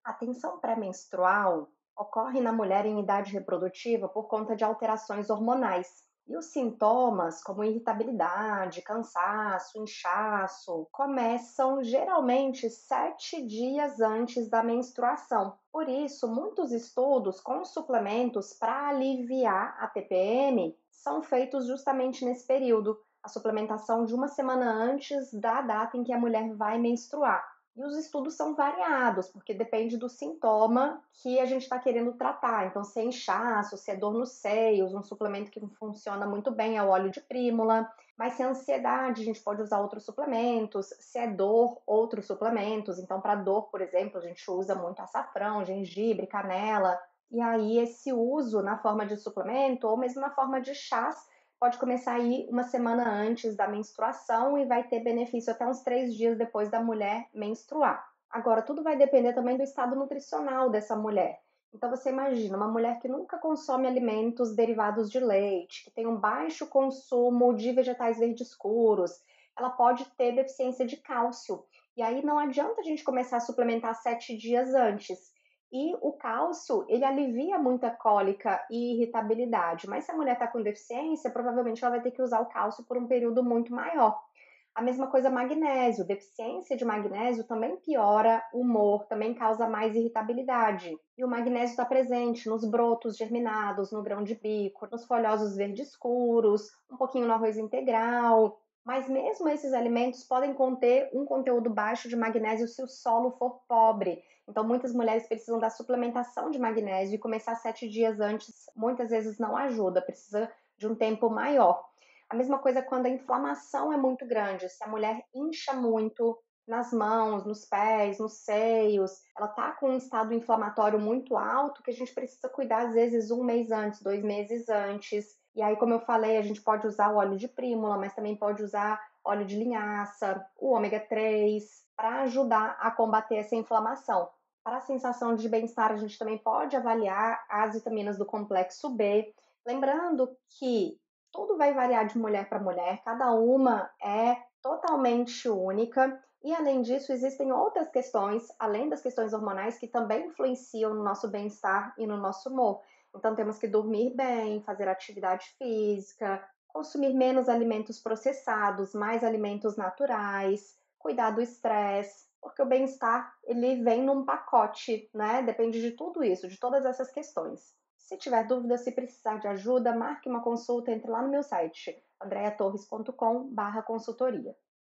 A tensão pré-menstrual ocorre na mulher em idade reprodutiva por conta de alterações hormonais. E os sintomas, como irritabilidade, cansaço, inchaço, começam geralmente 7 dias antes da menstruação. Por isso, muitos estudos com suplementos para aliviar a TPM são feitos justamente nesse período, a suplementação de uma semana antes da data em que a mulher vai menstruar. E os estudos são variados, porque depende do sintoma que a gente está querendo tratar. Então, se é inchaço, se é dor nos seios, um suplemento que funciona muito bem é o óleo de prímula. Mas se é ansiedade, a gente pode usar outros suplementos. Se é dor, outros suplementos. Então, para dor, por exemplo, a gente usa muito açafrão, gengibre, canela. E aí, esse uso na forma de suplemento ou mesmo na forma de chás pode começar aí uma semana antes da menstruação e vai ter benefício até uns 3 dias depois da mulher menstruar. Agora, tudo vai depender também do estado nutricional dessa mulher. Então, você imagina uma mulher que nunca consome alimentos derivados de leite, que tem um baixo consumo de vegetais verdes escuros, ela pode ter deficiência de cálcio. E aí não adianta a gente começar a suplementar 7 dias antes. E o cálcio, ele alivia muita cólica e irritabilidade, mas se a mulher está com deficiência, provavelmente ela vai ter que usar o cálcio por um período muito maior. A mesma coisa magnésio, deficiência de magnésio também piora o humor, também causa mais irritabilidade. E o magnésio está presente nos brotos germinados, no grão de bico, nos folhosos verdes escuros, um pouquinho no arroz integral. Mas mesmo esses alimentos podem conter um conteúdo baixo de magnésio se o solo for pobre. Então, muitas mulheres precisam da suplementação de magnésio e começar 7 dias antes, muitas vezes não ajuda, precisa de um tempo maior. A mesma coisa quando a inflamação é muito grande, se a mulher incha muito nas mãos, nos pés, nos seios, ela está com um estado inflamatório muito alto que a gente precisa cuidar às vezes um mês antes, 2 meses antes. E aí, como eu falei, a gente pode usar o óleo de prímula, mas também pode usar óleo de linhaça, o ômega 3, para ajudar a combater essa inflamação. Para a sensação de bem-estar, a gente também pode avaliar as vitaminas do complexo B. Lembrando que tudo vai variar de mulher para mulher, cada uma é totalmente única. E além disso, existem outras questões, além das questões hormonais, que também influenciam no nosso bem-estar e no nosso humor. Então, temos que dormir bem, fazer atividade física, consumir menos alimentos processados, mais alimentos naturais, cuidar do estresse, porque o bem-estar ele vem num pacote, né? Depende de tudo isso, de todas essas questões. Se tiver dúvida, se precisar de ajuda, marque uma consulta, entre lá no meu site, andreatorres.com/consultoria.